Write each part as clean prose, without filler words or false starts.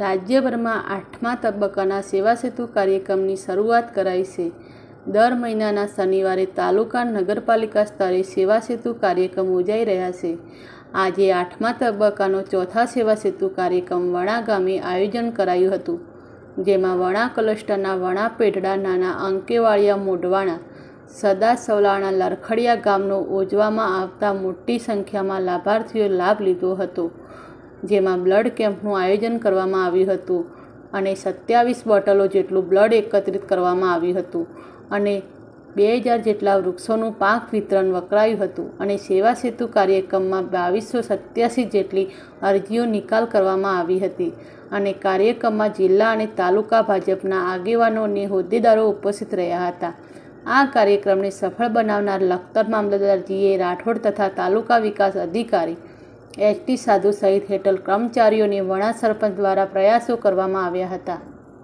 રાજ્યભરમાં 8મા તબક્કાના સેવા સેતુ કાર્યક્રમની શરૂઆત કરાઈ છે। દર મહિનાના શનિવારે તાલુકા નગરપાલિકા સ્તરે સેવા સેતુ કાર્યક્રમ યોજાઈ રહ્યા છે। આજે 8મા તબક્કાનો ચોથા સેવા સેતુ કાર્યક્રમ વણા ગામે આયોજન કરાયું હતું, જેમાં વણા ક્લસ્ટરના વણા પેઢડા, નાના અંકેવાળિયા, મોઢવાણા, સદા સવલાણા, લરખડિયા ગામનો યોજવામાં આવતા મોટી સંખ્યામાં લાભાર્થીઓએ લાભ લીધો હતો, જેમાં બ્લડ કેમ્પનું આયોજન કરવામાં આવ્યું હતું અને 27 બોટલો જેટલું બ્લડ એકત્રિત કરવામાં આવ્યું હતું અને 2000 જેટલા વૃક્ષોનું પાક વિતરણ વકરાયું હતું અને સેવા સેતુ કાર્યક્રમમાં 2287 જેટલી અરજીઓ નિકાલ કરવામાં આવી હતી અને કાર્યક્રમમાં જિલ્લા અને તાલુકા ભાજપના આગેવાનો અને હોદ્દેદારો ઉપસ્થિત રહ્યા હતા। આ કાર્યક્રમને સફળ બનાવનાર લખતર મામલતદાર જી.એ. રાઠોડ તથા તાલુકા વિકાસ અધિકારી એચ.ટી. સાધુ સહિત હેઠળ કર્મચારીઓને વણા સરપંચ દ્વારા પ્રયાસો કરવામાં આવ્યા હતા।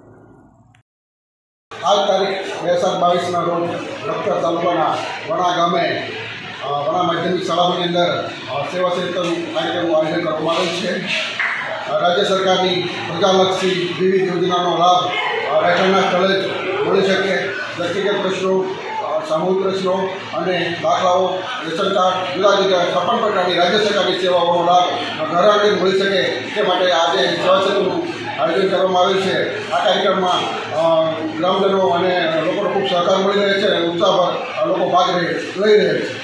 आज तारीख 2/7/22 रोज लखतर तालुकाना वणा गामे वणा माध्यमिक शाळानी अंदर सेवा सेतु कार्यक्रमનું આયોજન કરવામાં આવ્યું છે। રાજ્ય સરકારની પ્રજાલક્ષી વિવિધ યોજનાનો લાભ રહેઠાણના સ્થળે જ મળી શકે। વ્યક્તિગત પ્રશ્નો, સામૂહિક પ્રશ્નો અને દાખલાઓ, રેશન કાર્ડ, જુદા જુદા 56 પ્રકારની રાજ્ય સરકારની સેવાઓનો લાભ ઘર આંગણે મળી શકે તે માટે આજે સેવા સેતુનું આયોજન કરવામાં આવ્યું છે। આ કાર્યક્રમમાં ગ્રામજનો અને લોકોનો ખૂબ સહકાર મળી રહે છે અને ઉત્સાહભર લોકો ભાગ લઈ રહ્યા છે।